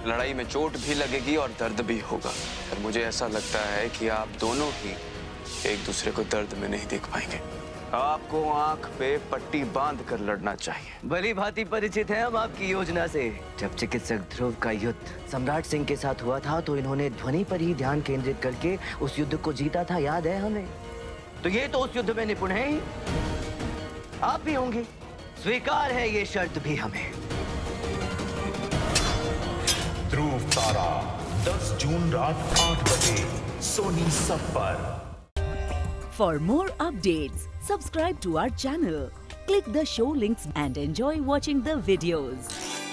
लड़ाई में चोट भी लगेगी और दर्द भी होगा। पर मुझे ऐसा लगता है कि आप दोनों ही एक दूसरे को दर्द में नहीं देख पाएंगे। आपको आंख पे पट्टी बांध कर लड़ना चाहिए। भली भांति परिचित है हम आपकी योजना से। जब चिकित्सक ध्रुव का युद्ध सम्राट सिंह के साथ हुआ था तो इन्होंने ध्वनि पर ही ध्यान केंद्रित करके उस युद्ध को जीता था, याद है हमें? तो ये तो उस युद्ध में निपुण है ही। आप भी होंगे। स्वीकार है ये शर्त भी हमें। ध्रुव तारा 10 जून रात 8 बजे सोनी सब पर। For more updates, subscribe to our channel, click the show links and enjoy watching the videos.